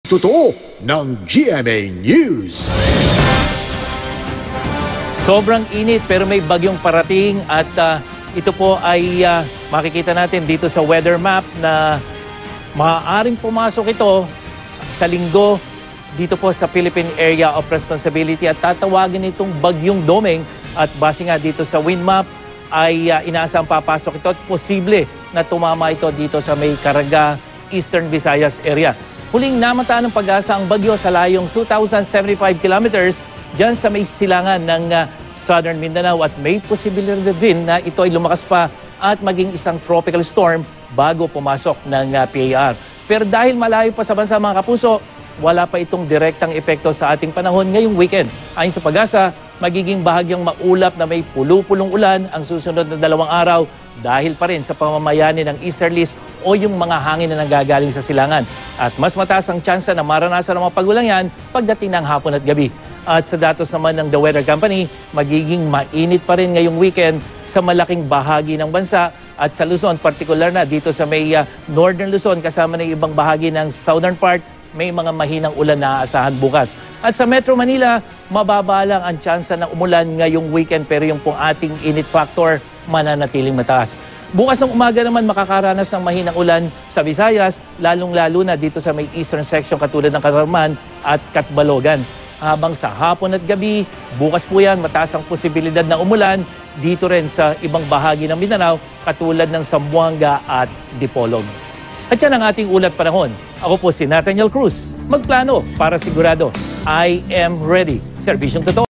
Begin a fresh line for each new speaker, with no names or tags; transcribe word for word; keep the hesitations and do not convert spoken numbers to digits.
totoo ng G M A News.
Sobrang init pero may bagyong parating at uh, ito po ay uh, makikita natin dito sa weather map na maaaring pumasok ito sa linggo dito po sa Philippine Area of Responsibility at tatawagin itong bagyong Domeng at base nga dito sa wind map ay uh, inaasang papasok ito at posible na tumama ito dito sa may Caraga, Eastern Visayas area. Huling namataan ng pag-asa ang bagyo sa layong two thousand seventy-five kilometers dyan sa may silangan ng uh, Southern Mindanao at may posibilidad din na ito ay lumakas pa at maging isang tropical storm bago pumasok ng uh, P A R. Pero dahil malayo pa sa bansa mga kapuso, wala pa itong direktang epekto sa ating panahon ngayong weekend. Ayon sa pag-asa, magiging bahagyang maulap na may pulo-pulong ulan ang susunod na dalawang araw dahil pa rin sa pamamayani ng easterlies o yung mga hangin na nanggagaling sa silangan. At mas mataas ang tsansa na maranasan ng mga pagulang yan pagdating ng hapon at gabi. At sa datos naman ng The Weather Company, magiging mainit pa rin ngayong weekend sa malaking bahagi ng bansa at sa Luzon, partikular na dito sa may uh, Northern Luzon kasama ng ibang bahagi ng southern part, may mga mahinang ulan na aasahan bukas. At sa Metro Manila, mababa lang ang tsansa ng umulan ngayong weekend pero yung pong ating init factor mananatiling mataas. Bukas ng umaga naman makakaranas ng mahinang ulan sa Visayas, lalong-lalo na dito sa may eastern section katulad ng Katarman at Catbalogan. Habang sa hapon at gabi, bukas po yan, mataas ang posibilidad na umulan dito rin sa ibang bahagi ng Mindanao katulad ng Zamboanga at Dipolog. At yan ang ating ulat panahon. Ako po si Nathaniel Cruz. Magplano para sigurado I am ready. Serbisyong totoo.